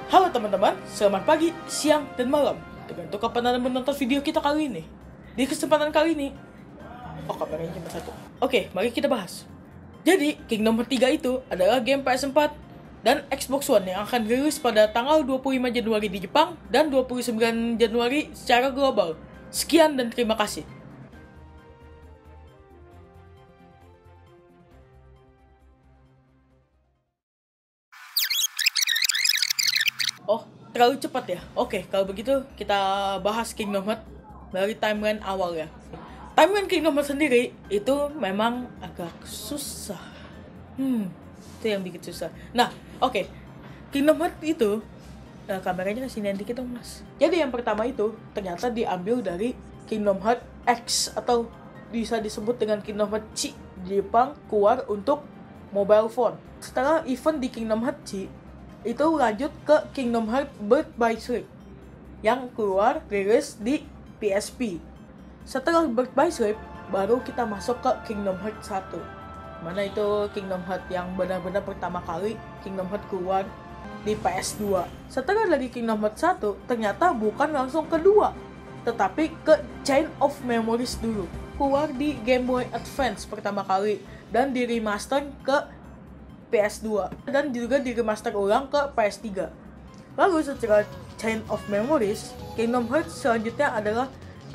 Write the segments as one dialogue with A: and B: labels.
A: Halo teman-teman, selamat pagi, siang, dan malam. Tergantung kapan Anda menonton video kita kali ini. Di kesempatan kali ini, kameranya cuma satu. Oke, mari kita bahas. Jadi, Kingdom Hearts 3 itu adalah game PS4 dan Xbox One yang akan rilis pada tanggal 25 Januari di Jepang dan 29 Januari secara global. Sekian dan terima kasih. Oh, terlalu cepat ya? Oke, kalau begitu kita bahas Kingdom Hearts dari timeline awal ya. Timeline Kingdom Hearts sendiri itu memang agak susah. Itu yang bikin susah. Nah, oke. Kingdom Hearts itu, kameranya kesini dikit dong mas. Jadi yang pertama itu ternyata diambil dari Kingdom Hearts X atau bisa disebut dengan Kingdom Hearts Chi di Jepang, keluar untuk mobile phone. Setelah event di Kingdom Hearts Chi, itu lanjut ke Kingdom Hearts Birth by Sleep yang keluar rilis di PSP. Setelah Birth by Sleep, baru kita masuk ke Kingdom Hearts 1. Mana itu Kingdom Hearts yang benar-benar pertama kali Kingdom Hearts keluar di PS2. Setelah dari Kingdom Hearts 1, ternyata bukan langsung kedua, tetapi ke Chain of Memories dulu. Keluar di Game Boy Advance pertama kali dan di remaster ke PS2 dan juga di remaster ulang ke PS3. Lalu setelah Chain of Memories, Kingdom Hearts selanjutnya adalah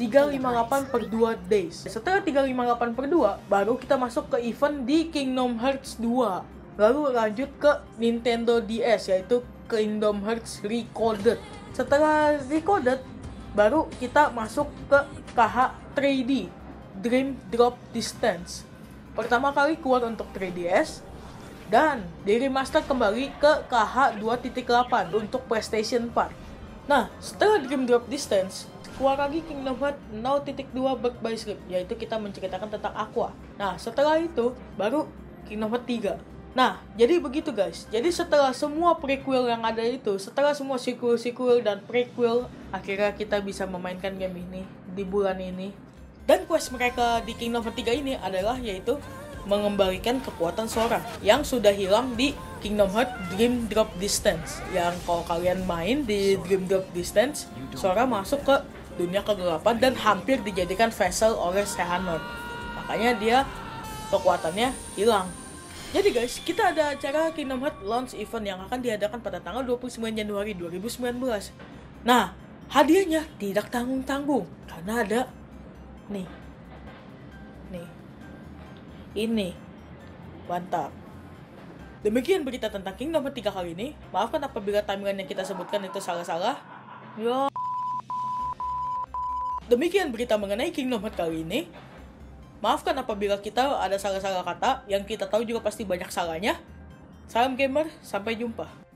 A: 358/2 Days. Setelah 358/2, baru kita masuk ke event di Kingdom Hearts 2. Lalu lanjut ke Nintendo DS, yaitu Kingdom Hearts Recoded. Setelah Recoded, baru kita masuk ke KH 3D, Dream Drop Distance. Pertama kali keluar untuk 3DS, dan diremaster kembali ke KH 2.8 untuk PlayStation 4. Nah, setelah Dream Drop Distance, keluar lagi Kingdom Hearts 0.2 Birth by Sleep, yaitu kita menceritakan tentang Aqua. Nah, setelah itu, baru Kingdom Hearts 3. Nah, jadi begitu guys. Jadi setelah semua prequel yang ada itu, setelah semua sequel dan prequel, akhirnya kita bisa memainkan game ini di bulan ini. Dan quest mereka di Kingdom Hearts 3 ini adalah yaitu mengembalikan kekuatan Sora yang sudah hilang di Kingdom Hearts Dream Drop Distance. Yang kalau kalian main di Dream Drop Distance, Sora masuk ke dunia kegelapan dan hampir dijadikan vessel oleh Xehanort. Makanya dia kekuatannya hilang. Jadi guys, kita ada acara Kingdom Hearts Launch Event yang akan diadakan pada tanggal 29 Januari 2019. Nah, hadiahnya tidak tanggung-tanggung karena ada nih. Ini mantap. Demikian berita tentang Kingdom Hearts 3 kali ini. Maafkan apabila timeline yang kita sebutkan itu salah-salah. Demikian berita mengenai Kingdom Hearts kali ini. Maafkan apabila kita ada salah-salah kata, yang kita tahu juga pasti banyak salahnya. Salam gamer, sampai jumpa.